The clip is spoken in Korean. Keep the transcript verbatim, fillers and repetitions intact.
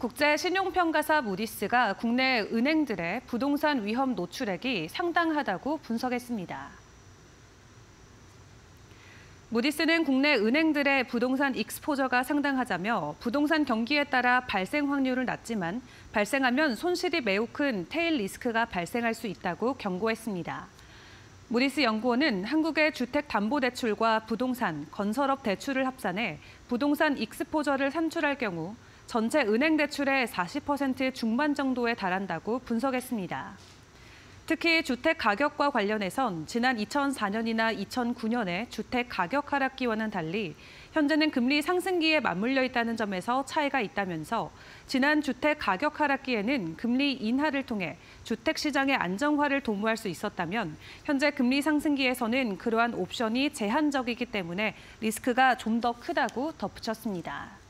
국제 신용평가사 무디스가 국내 은행들의 부동산 위험 노출액이 상당하다고 분석했습니다. 무디스는 국내 은행들의 부동산 익스포저가 상당하자며 부동산 경기에 따라 발생 확률은 낮지만 발생하면 손실이 매우 큰 테일 리스크가 발생할 수 있다고 경고했습니다. 무디스 연구원은 한국의 주택담보대출과 부동산, 건설업 대출을 합산해 부동산 익스포저를 산출할 경우 전체 은행 대출의 사십 퍼센트 중반 정도에 달한다고 분석했습니다. 특히 주택 가격과 관련해선 지난 이천사 년이나 이천구 년의 주택 가격 하락기와는 달리 현재는 금리 상승기에 맞물려 있다는 점에서 차이가 있다면서 지난 주택 가격 하락기에는 금리 인하를 통해 주택 시장의 안정화를 도모할 수 있었다면 현재 금리 상승기에서는 그러한 옵션이 제한적이기 때문에 리스크가 좀 더 크다고 덧붙였습니다.